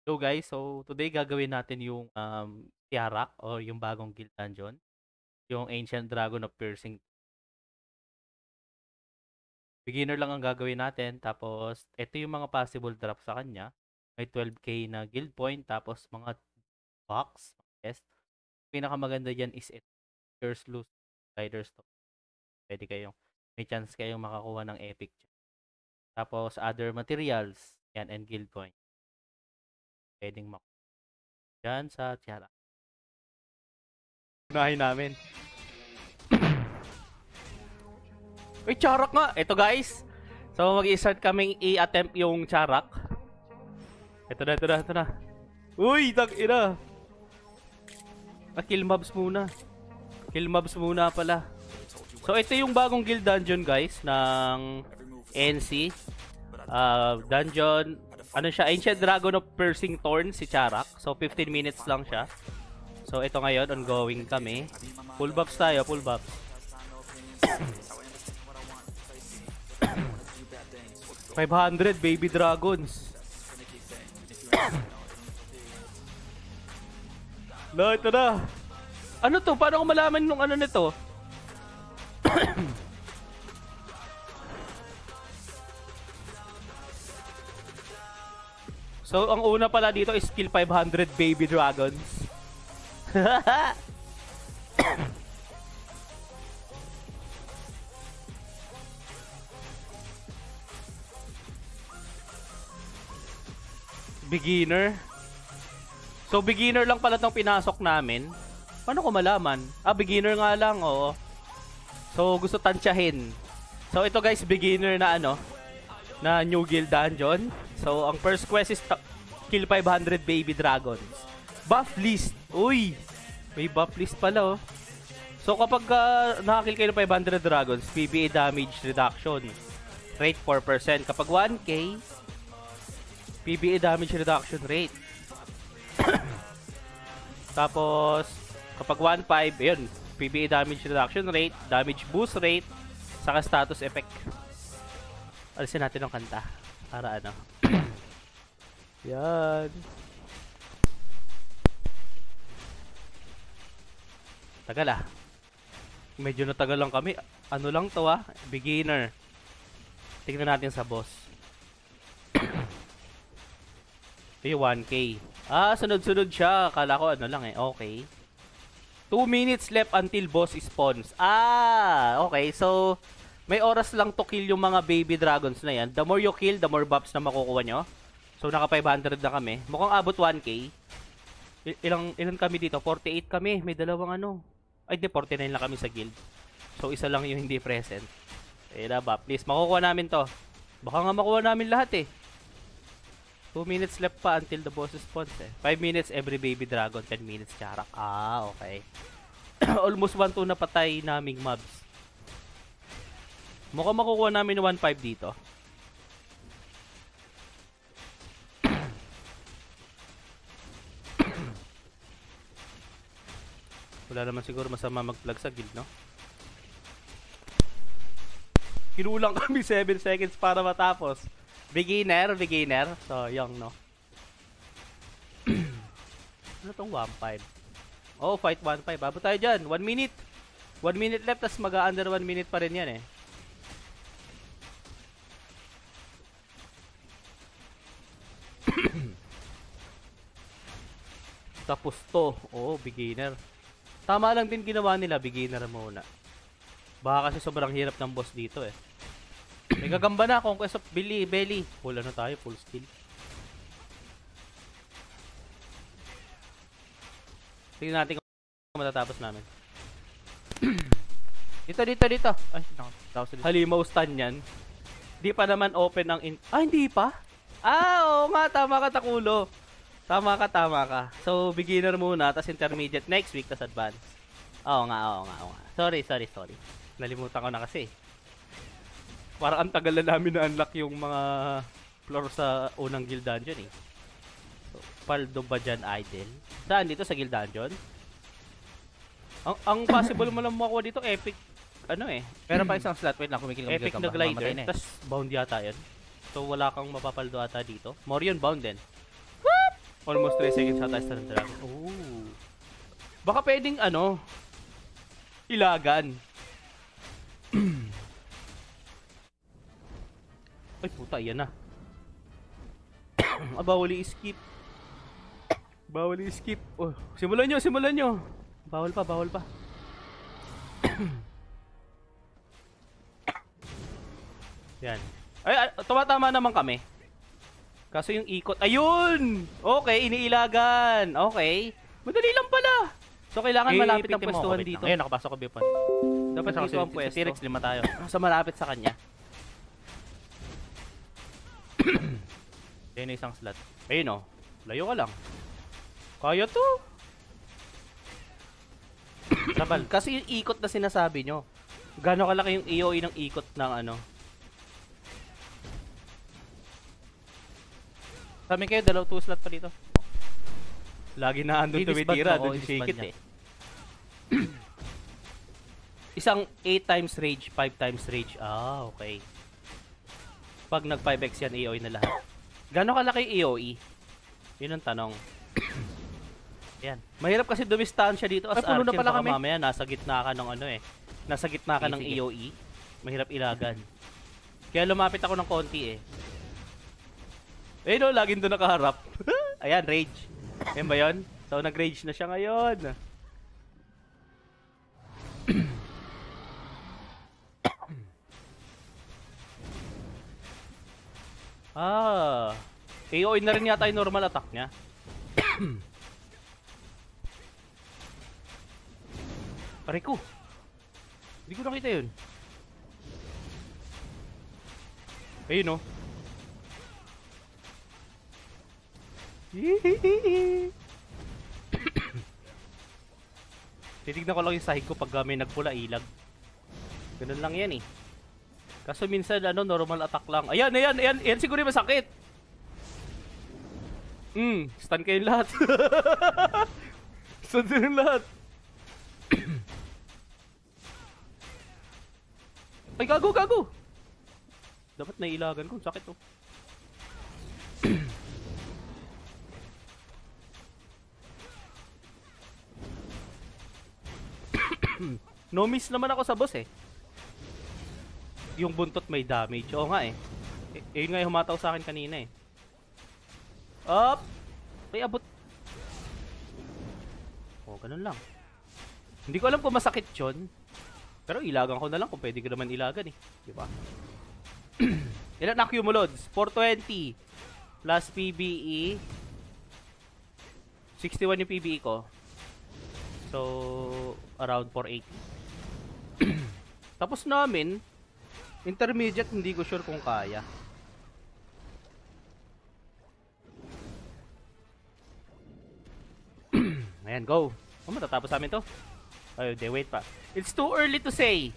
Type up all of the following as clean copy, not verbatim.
Hello guys, so today gagawin natin yung Tiarak or yung bagong guild dungeon, yung Ancient Dragon of Piercing. Beginner lang ang gagawin natin, tapos ito yung mga possible drops sa kanya. May 12k na guild point, tapos mga box, yes. Pinakamaganda dyan is it, Curse Loose Rider Stone. Pwede kayong, may chance kayong makakuha ng epic. Tapos other materials, yan, and guild point. Pwedeng makuha dyan sa Tiarak. Unahin namin. Uy, charak nga! Ito guys! So mag-i-start kaming i-attempt yung charak. Ito na. Uy, tag-ina! Kill mobs muna. Kill mobs muna pala. So ito yung bagong guild dungeon guys ng NC. Dungeon, ano siya? Ancient Dragon of Piercing Thorn, si Charak. So 15 minutes lang siya. So ito ngayon, ongoing kami. Full buffs tayo, full buffs. $500 baby dragons. No, ito na. Ano to? Paano ko malaman nung ano nito? So, ang una pala dito is kill 500 baby dragons. Beginner. So, beginner lang pala itong pinasok namin. Paano ko malaman? Beginner nga lang, oo. So, gusto tansyahin. So, ito guys, beginner na ano, na new guild dungeon. So, ang first quest is kill 500 baby dragons. Buff list. Uy! May buff list pala, oh. So, kapag nakakill kayo ng 500 dragons, PBA damage reduction. Rate 4%. Kapag 1k, PBA damage reduction rate. Tapos, kapag 1.5, ayun, PBA damage reduction rate, damage boost rate, saka status effect. Alisin natin ang kanta. Para ano. Yan. Tagal ah. Medyo natagal lang kami. Ano lang to ah? Beginner. Tingnan natin sa boss. Ito yung 1k. Sunod-sunod siya. Akala ko ano lang eh. Okay. 2 minutes left until boss spawns. Okay. So, may oras lang to kill yung mga baby dragons na yan. The more you kill, the more buffs na makukuha nyo. So, naka 500 na kami. Mukhang abot 1k. Ilan kami dito? 48 kami. May dalawang ano. Ay, di, 49 lang kami sa guild. So, isa lang yung hindi present. Ayun ba? Please, makukuha namin to. Baka nga makuha namin lahat eh. 2 minutes left pa until the boss spawns eh. 5 minutes every baby dragon, 10 minutes charak. Okay. Almost 1-2 na patay naming mobs. Mukhang makukuha namin 1.5 dito. Wala naman siguro masama mag-plug sa guild, no? Kinulang kami 7 seconds para matapos. Beginner. So, yung, no? Ano tong 1.5? Oh, fight 1.5. Babo tayo dyan. 1 minute. 1 minute left, tas mag-under 1 minute pa rin yan, eh. Tapos to. Oh, beginner. Tama lang din ginawa nila. Beginner muna. Baka kasi sobrang hirap ng boss dito, eh. May gagamba na, Conquest of Belly. Wala na tayo, full skill. Tingnan natin kung matatapos namin. Dito. Ay, halimaw stun yan. Di pa naman open ang hindi pa? Oo nga, tama ka, Takulo. Tama ka. So, beginner muna, tas intermediate next week, tas advanced. Oo nga. Sorry. Nalimutan ko na kasi. Parang ang tagal na namin na-unlock yung mga floor sa unang guild dungeon eh. So, Paldo ba dyan idle? Saan dito sa guild dungeon? Ang possible mo lang makuha dito, epic, ano eh. Pero pa isang slot, wait lang, kumikil epic na glider, tas bound yata yun. So wala kang mapapaldo ata dito. More yun, bound din. What? Almost 3 seconds ata sa dragon. Oh. Baka pwedeng ano, ilagan. Ay puta, yan na. Bawal i-skip. Bawal i-skip. Oh, simulan nyo, simulan nyo. Bawal pa, bawal pa. Yan. Ay, tumatama naman kami. Kaso yung ikot, ayun! Okay, iniilagan. Okay. Madali lang pala. So, kailangan malapit ang pwestuhan dito. Ayun, nakapasok ko Bipon. Dapat dito ang pwesto. T-Rex, 5 tayo. Sa malapit sa kanya. Ayun na isang slot. Ayun o. Layo ka lang. Kaya to. Sabal. Kasi yung ikot na sinasabi nyo. Gano'n kalaki yung AOE ng ikot ng ano. Sabi kayo, 2 slot pa dito. Lagi na andun tumitira. Doon yung shake it eh. Isang 8 times rage, 5 times rage. Ah, okay. Pag nag 5x yan, AOE na lahat. Gano'n kalaki AOE? Yun ang tanong. Yan. Mahirap kasi dumistansya dito as puno na Archer. pala Baka kami. mamaya nasa gitna ka ng ano eh. Nasa gitna ka ng Sige. AOE. Mahirap ilagan. Kaya lumapit ako ng konti eh. Eh no, laging doon nakaharap. Ayan, rage. Ayan ba yun? So nag-rage na siya ngayon. Ah, AOE na rin yata yung normal attack niya. Aray ko. Hindi ko nakita yun. Ayun no. Titignan ko lang yung sahig ko pag may nagpula ilag. Ganun lang yan eh. Kaso minsan ano, normal attack lang. Ayan, ayan, ayan, ayan siguro yung masakit. Stun kayong lahat. Stun kayong lahat. Ay, gago, gago. Dapat nailagan ko, sakit to. No miss naman ako sa boss eh. Yung buntot may damage. Oo nga eh. Yun nga yung humataw sa akin kanina eh. Up! Ay, abot. Oh, ganun lang. Hindi ko alam kung masakit yun. Pero ilagan ko na lang kung pwede ko naman ilagan eh. Diba? Ilan na cumulons? 420 plus PBE. 61 yung PBE ko. So, around 480. Tapos namin, intermediate hindi ko sure kung kaya. Ayan, go. Oh, matatapos namin to. Ay, de wait pa. It's too early to say.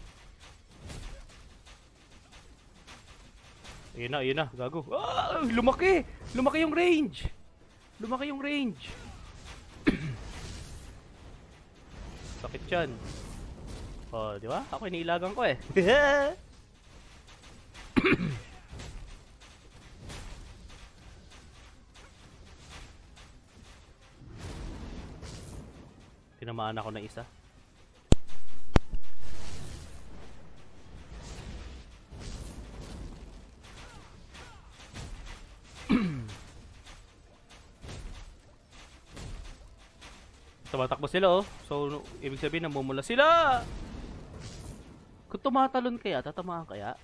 Ayun na, gago. Ah, lumaki! Lumaki yung range! Lumaki yung range! Sakit yan. Oh, di ba? Ako iniilagan ko eh. Tinamaan ako na isa. Tumatakbo sila oh. So, ibig sabihin namumula sila. Kung tumatalon kaya, tatamaan kaya?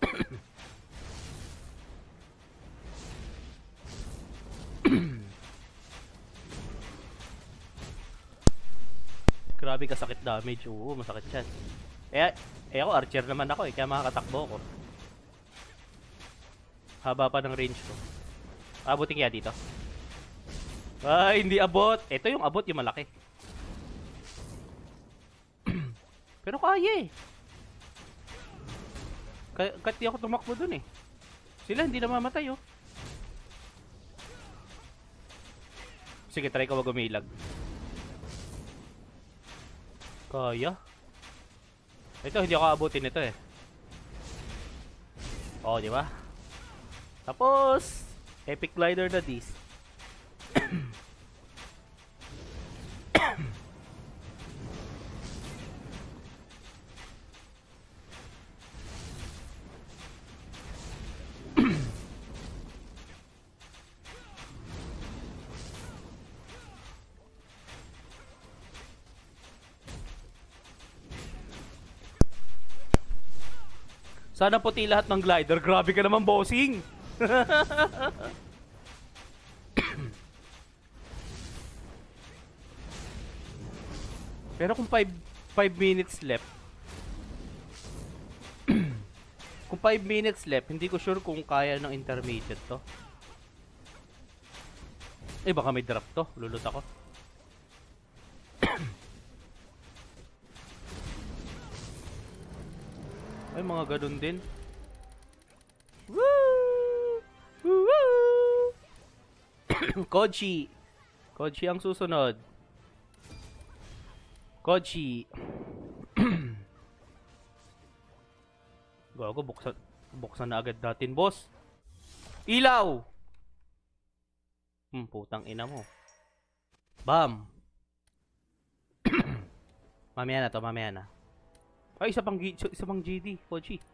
Grabe kasakit damage. Oo, masakit yan. Ako archer naman ako eh, kaya makakatakbo ko. Haba pa ng range ko. Abutin kaya dito? Ay, hindi abot. Ito yung abot, yung malaki. Pero kaya eh. Kahit di ako tumakbo dun eh. Sila hindi na mamatay oh. Sige, try ko wag umilag. Kaya. Ito, hindi ako abutin ito eh. Oh, di ba? Tapos, epic glider na this. Sana puti lahat ng glider. Grabe ka naman, bossing. Pero kung 5 minutes left. Kung 5 minutes left, hindi ko sure kung kaya ng intermediate to. Eh, baka may drop to. Lulot ako. Ay, mga ganun din. Woo! Woo! Koji. Koji ang susunod. Koji. Gago, buksan na agad natin, boss. Ilaw! Putang ina mo. Bam! Mamaya na to, mamaya na. Ay, isa pang GD, Koji.